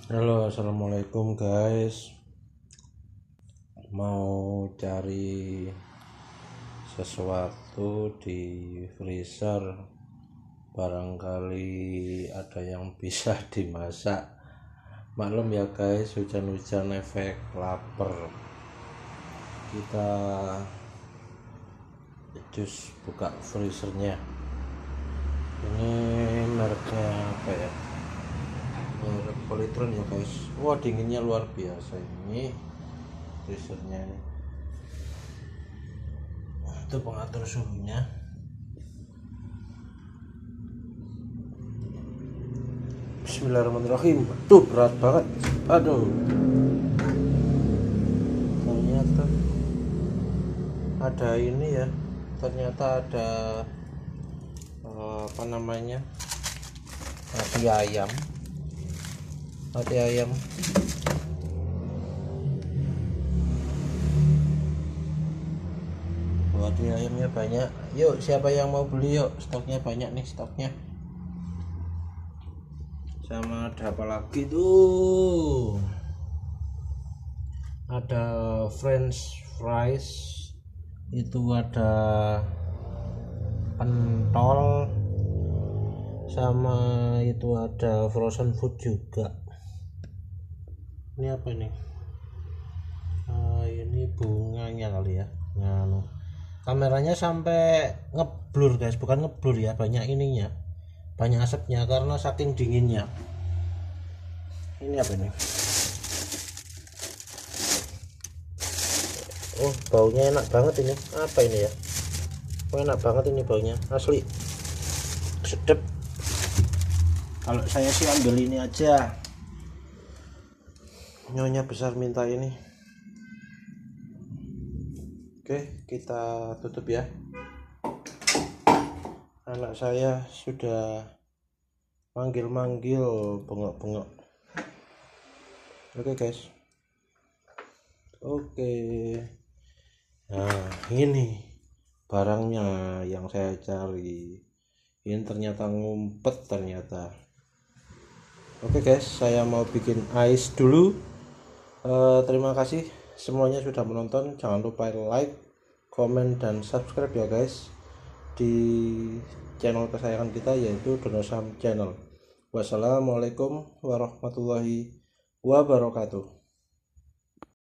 Halo, assalamualaikum guys. Mau cari sesuatu di freezer, barangkali ada yang bisa dimasak. Maklum ya guys, hujan-hujan efek lapar. Kita jus buka freezernya. Ini mereknya apa ya? Merek Polytron ya guys. Wah, dinginnya luar biasa ini freezernya ini. Itu pengatur suhunya. Bismillahirrahmanirrahim. Aduh, berat banget. Aduh, ternyata ada ini ya, ternyata ada apa namanya, hati ayam. Hati ayam ayamnya banyak. Yuk, siapa yang mau beli? Yuk, stoknya banyak nih, stoknya. Sama ada apa lagi tuh? Ada French fries, itu ada pentol, sama itu ada frozen food juga. Ini apa ini? Ini bunganya kali ya. Nah, kameranya sampai ngeblur guys, bukan ngeblur ya, banyak ininya, banyak asapnya karena saking dinginnya. Ini apa ini? Oh, baunya enak banget ini. Apa ini ya? Oh, enak banget ini baunya, asli sedep. Kalau saya sih ambil ini aja. Nyonya besar minta ini. Oke, kita tutup ya. Anak saya sudah manggil-manggil, bengok-bengok. Oke guys. Oke. Nah, ini barangnya yang saya cari. Ini ternyata ngumpet ternyata. Oke guys, saya mau bikin ice dulu. Terima kasih semuanya sudah menonton. Jangan lupa like, komen, dan subscribe ya guys di channel kesayangan kita, yaitu Donosam Channel. Wassalamualaikum warahmatullahi wabarakatuh.